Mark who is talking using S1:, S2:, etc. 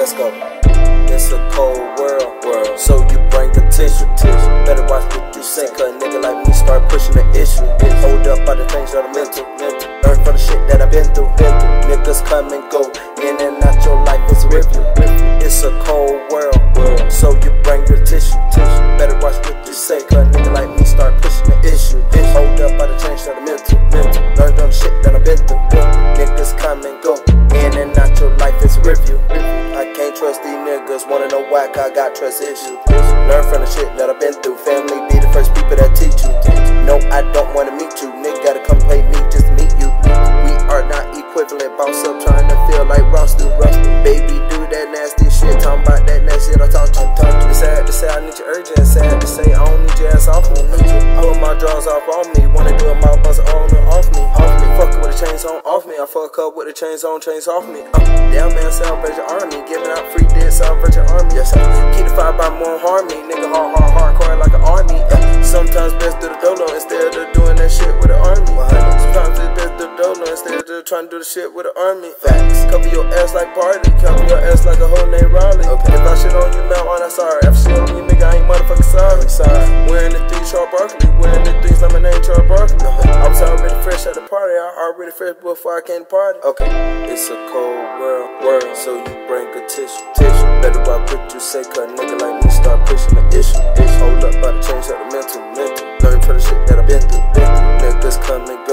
S1: Let's go. It's a cold world, so you bring attention. Better watch what you say, cause a nigga like me start pushing the issue. Hold up by the things that are mental. Learn from the shit that I've been through. Niggas come and go, in and out your life is a review. It's a cold world, so you bring your tissue. Better watch what you say, cause a nigga like me start pushing the issue. Hold up by the things that are mental. Learn from the shit that I've been through. Niggas come and go, in and out your life is a review. I can't trust these niggas, wanna know why, cause I got trust issues. Learn from the shit that I've been through. Family be the first people that teach you. No, I don't wanna meet you. Nigga gotta come pay me just to meet you. We are not equivalent. Boss up trying to feel like Ross do. Baby, do that nasty shit. Talking about that nasty shit I talk to. It's sad to say I need you urgent. Sad to say I don't need your ass off me. Pull my drawers off on me. Wanna do a mouth bust on and off me. Fuckin' with the chains on off me. I fuck up with the chains on, chains off me. Damn man, salvage your army. Giving out free dead, salvage your army. Yes, keep the fire by more harm me. Nigga hardcore like an army. Sometimes best do the dolo instead of doing that shit with the army. Sometimes it's best do the dolo instead of trying to do the shit with the army. Facts. Cover your ass like party. Cover your ass like a whole name Raleigh. Okay. If I shit on you now, I'm not sorry. If I shit on you, nigga, I ain't motherfucking sorry. Wearing the 3 Charles Barkley. Wearing the 3's like my name Charles Barkley. I was already fresh at the party. I already fresh before I came to party. Okay. It's a cold world, so you bring a tissue. Better watch what you say, cause a nigga like me start pushing the issue. Hold up by the change of the mental. Learn from the shit that I've been through. Niggas come and go.